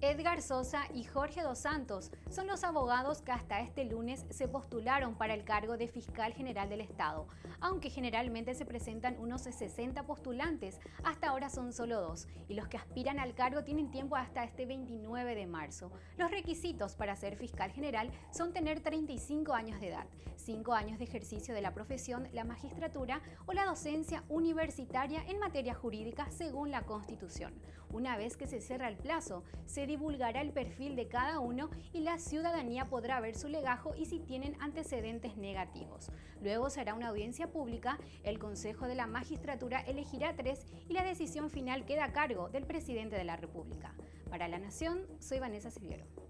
Edgar Sosa y Jorge dos Santos son los abogados que hasta este lunes se postularon para el cargo de Fiscal General del Estado. Aunque generalmente se presentan unos 60 postulantes, hasta ahora son solo 2 y los que aspiran al cargo tienen tiempo hasta este 29 de marzo. Los requisitos para ser fiscal general son tener 35 años de edad, 5 años de ejercicio de la profesión, la magistratura o la docencia universitaria en materia jurídica según la Constitución. Una vez que se cierra el plazo, se divulgará el perfil de cada uno y la ciudadanía podrá ver su legajo y si tienen antecedentes negativos. Luego se hará una audiencia pública, el Consejo de la Magistratura elegirá 3 y la decisión final queda a cargo del Presidente de la República. Para La Nación, soy Vanessa Silviero.